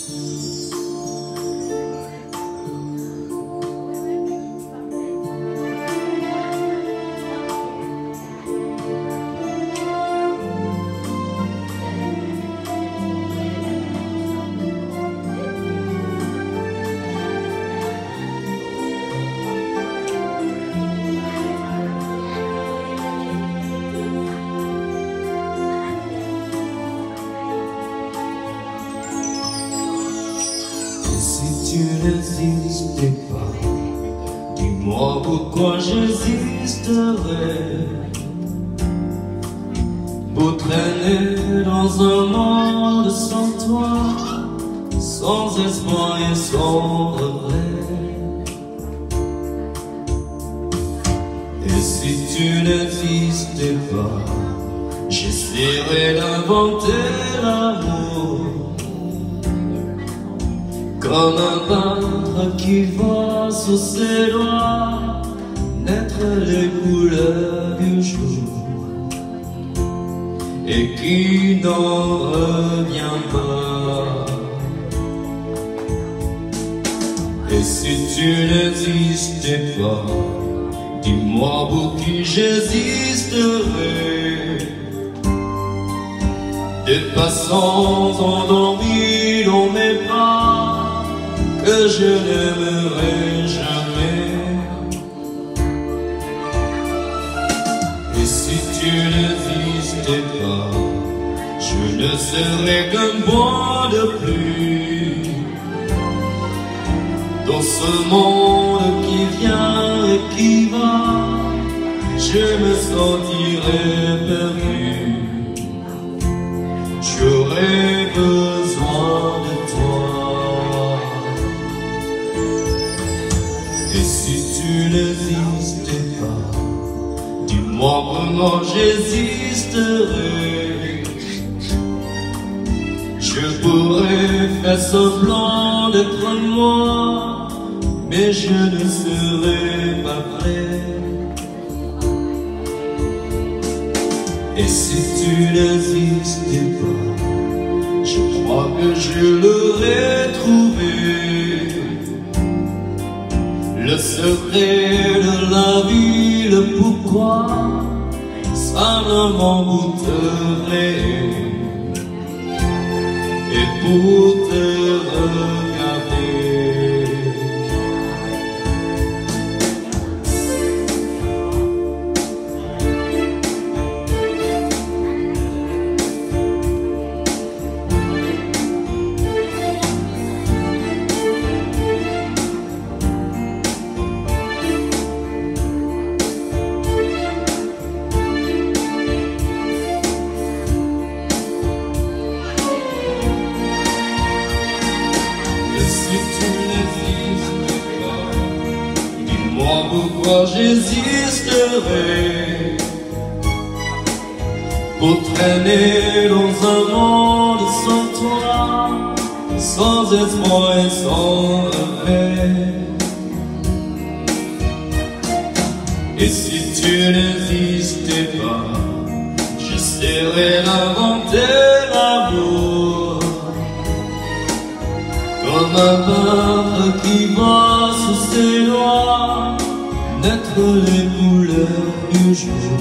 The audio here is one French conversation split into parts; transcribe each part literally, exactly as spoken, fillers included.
Si tu n'existais pas, dis-moi pourquoi j'existerais. Pour traîner dans un monde sans toi, sans espoir et sans regret. Et si tu n'existais pas, j'essaierais d'inventer l'amour, comme un peintre qui voit sous ses doigts naître les couleurs du jour et qui n'en revient pas. Et si tu n'existais pas, dis-moi pour qui j'existerais. Des passants endormis dans mes bras que je n'aimerai jamais. Et si tu n'existais pas, je ne serais qu'un bois de pluie dans ce monde qui vient et qui va. Je me sentirais perdu, j'aurais besoin de toi. Et si tu n'existais pas, dis-moi comment j'existerais. Je pourrais faire semblant d'être moi, mais je ne serais pas prêt. Et si tu n'existais pas, je crois que je l'aurais trouvé, le secret de la vie, le pourquoi ça ne m'embouterait. Et pour te regarder, pourquoi j'existerais. Pour traîner dans un monde sans toi, sans espoir et sans regret. Et si tu n'existais pas, j'essaierais d'inventer l'amour, comme un peintre qui voit sous ses doigts naître les couleurs du jour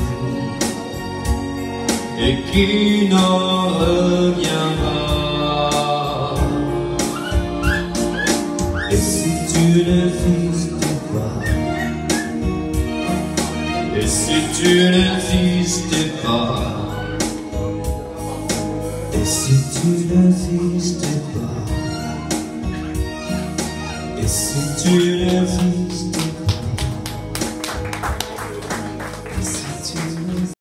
et qui n'en revient pas. Et si tu n'existais pas, et si tu n'existais pas, et si tu n'existais pas, et si tu n'existais pas,